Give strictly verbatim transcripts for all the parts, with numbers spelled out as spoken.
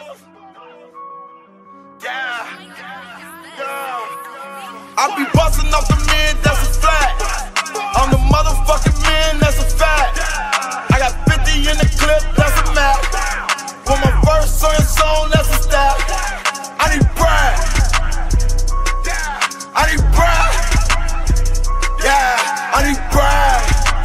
Yeah, yeah. I be busting off the men, that's a fact. I'm the motherfucking man, that's a fact. I got fifty in the clip, that's a map. With my verse on your song, that's a stat. I need bread. I need bread. Yeah, I need bread.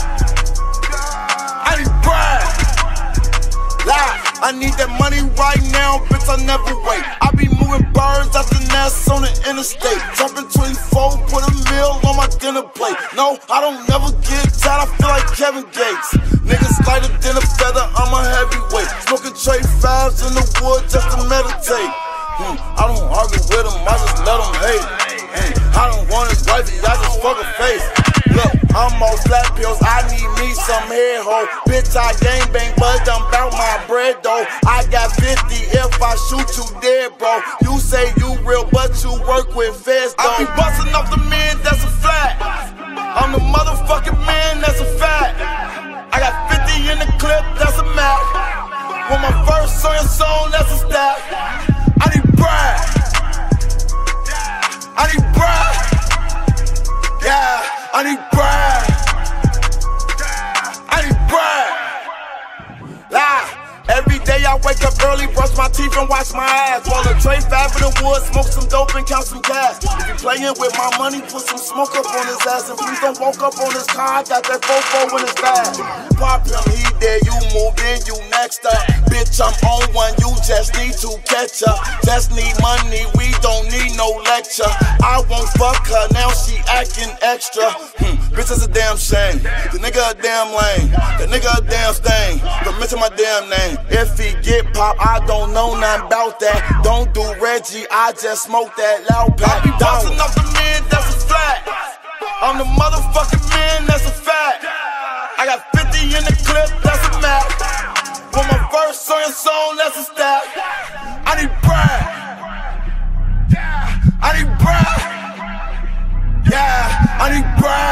I need bread. Lie, I need that money right now, bitch, I never wait. I be moving birds out the nest on the interstate. Jumping twenty-four, put a meal on my dinner plate. No, I don't never get tired, I feel like Kevin Gates. Niggas lighter than a feather, I'm a heavyweight. Smoking tray fives in the wood just to meditate. Hmm, I don't argue with them, I just let them hate. Hmm, I don't want his wifey, I just fuck her face. Look, I'm on flat pills, I need me some hair hoe. Bitch, I gangbang, but I'm bout my bread though. I got fifty if I shoot you dead, bro. You say you real, but you work with feds though. I be busting off the men, that's a flat. I'm the motherfucking man, that's a fact. I got fifty in the clip, that's a map. With my verse on your song, that's a stat. I need bread. I need bread. Yeah, I need bread. I need bread. Lie. Every day I wake up early, brush my teeth and wash my ass. Roll a tray five in the woods, smoke some dope and count some gas. If you playing with my money, put some smoke up on his ass. And please don't walk up on his car, I got that fofo in his bag. Pop him, he dead, you move in, you next up. Bitch, I'm on one, you just need to catch up. Just need money, we don't need no lecture. I won't fuck her, now she acting extra. Hmm, bitch, it's a damn shame. The nigga a damn lame. The nigga a damn stain. Don't mention my damn name. If he get pop, I don't know nothing about that. Don't do Reggie, I just smoke that loud pack. I be bouncing off the men, that's a flat. I'm the motherfucking man, that's a fact. I got fifty in the clip, that's a map. With my verse on your song, that's a stat. I need bread. I need bread. Yeah, I need bread.